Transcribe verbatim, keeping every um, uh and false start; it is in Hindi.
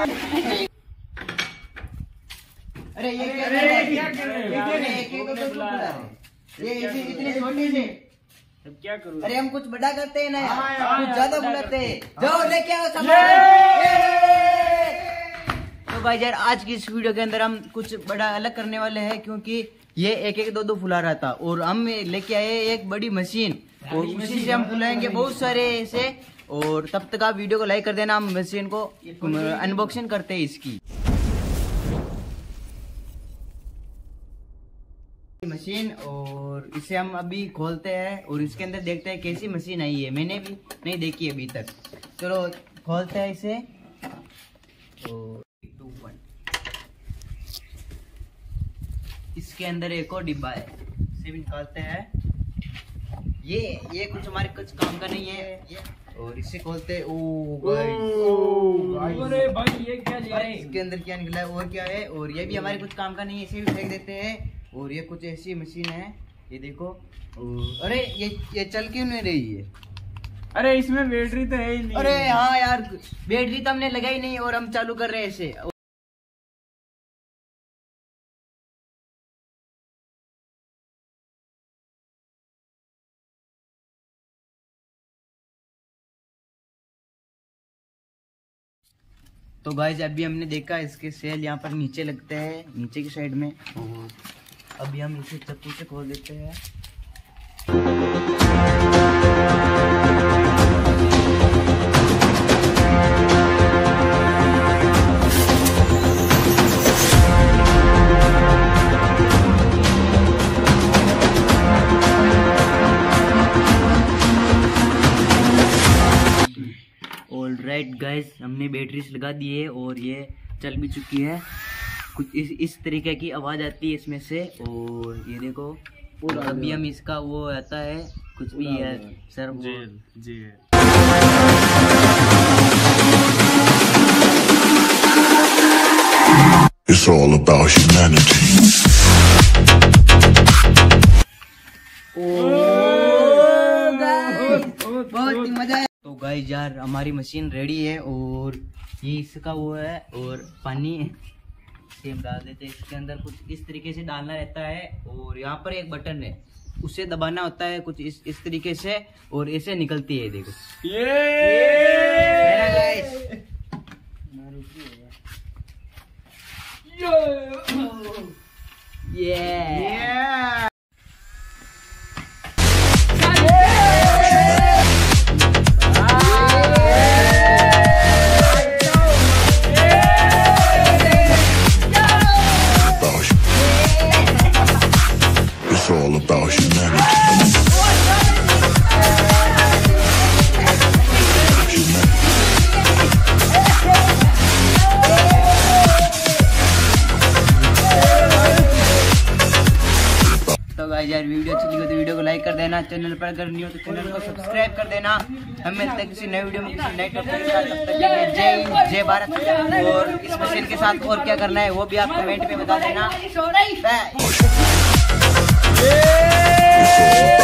अरे ये क्या कर रहे हैं? ये इतने छोटे से अब क्या करूं? अरे हम कुछ बड़ा करते हैं ना यार, कुछ ज्यादा बुलाते हैं। जाओ लेके आओ सामान। तो भाई यार आज की इस वीडियो के अंदर हम कुछ बड़ा अलग करने वाले हैं, क्योंकि ये एक एक दो दो फुला रहा था और हम लेके आए एक बड़ी मशीन और उसी से हम फुलाएंगे बहुत सारे ऐसे। और तब तक आप वीडियो को लाइक कर देना, हम मशीन को अनबॉक्सिंग करते हैं इसकी मशीन। और इसे हम अभी खोलते हैं और इसके अंदर देखते हैं कैसी मशीन आई है, मैंने भी नहीं देखी अभी तक। चलो खोलते हैं इसे। और टू वन इसके अंदर एक और डिब्बा है, इसे भी निकालते हैं। ये ये कुछ हमारे कुछ काम का नहीं है ये। और इसे खोलते हैं। ओ भाई, अरे भाई ये क्या लिया है? इसके अंदर क्या निकला है और क्या है? और ये भी हमारे कुछ काम का नहीं है, इसे भी फेंक देते हैं। और ये कुछ ऐसी मशीन है, ये देखो। और अरे ये ये चल क्यों नहीं रही है? अरे इसमें बैटरी तो है ही नहीं। अरे हाँ यार, बैटरी तो हमने लगाई नहीं और हम चालू कर रहे हैं इसे। तो गाइस अभी हमने देखा इसके सेल यहाँ पर नीचे लगते हैं, नीचे की साइड में। और अभी हम इसे चाकू से खोल देते हैं। ऑल राइट गाइस, हमने बैटरी से लगा दी है और ये चल भी चुकी है। कुछ इस इस तरीके की आवाज़ आती है इसमें से। और ये देखो अभी हम इसका वो आता है कुछ भी है sir ji ji It's all about humanity. बहुत मजा है। तो गाइस यार हमारी मशीन रेडी है और ये इसका वो है। और पानी सेम डाल देते हैं इसके अंदर। कुछ इस तरीके से डालना रहता है और यहाँ पर एक बटन है, उसे दबाना होता है कुछ इस इस तरीके से और ऐसे निकलती है। देखो ये ये It's all about humanity. तो गाइस यार वीडियो अच्छी लगी तो वीडियो को लाइक कर देना, चैनल पर अगर नहीं हो तो चैनल को सब्सक्राइब कर देना। हम मिलते हैं किसी नए वीडियो में किसी नए टॉपिक के साथ। तब तक के लिए जय हिंद जय भारत। और इस मशीन के साथ और क्या करना है वो भी आप कमेंट में बता देना।